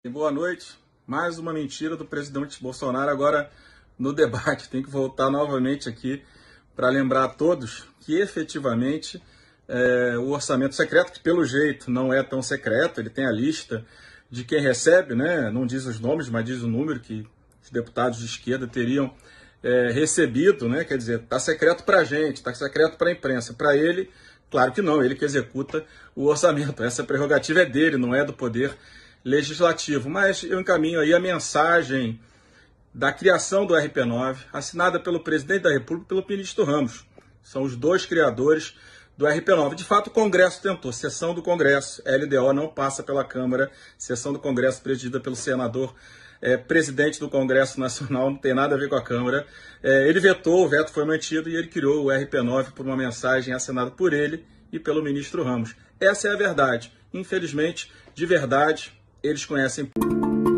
Boa noite. Mais uma mentira do presidente Bolsonaro agora no debate. Tem que voltar novamente aqui para lembrar a todos que efetivamente o orçamento secreto, que pelo jeito não é tão secreto, ele tem a lista de quem recebe, né? Não diz os nomes, mas diz o número que os deputados de esquerda teriam recebido, né? Quer dizer, está secreto para a gente, está secreto para a imprensa. Para ele, claro que não, ele que executa o orçamento. Essa prerrogativa é dele, não é do Poder Legislativo. Mas eu encaminho aí a mensagem da criação do RP9, assinada pelo presidente da República e pelo ministro Ramos. São os dois criadores do RP9. De fato, o Congresso tentou, sessão do Congresso, LDO não passa pela Câmara, sessão do Congresso presidida pelo senador, presidente do Congresso Nacional, não tem nada a ver com a Câmara. Ele vetou, o veto foi mantido e ele criou o RP9 por uma mensagem assinada por ele e pelo ministro Ramos. Essa é a verdade. Infelizmente, de verdade, eles conhecem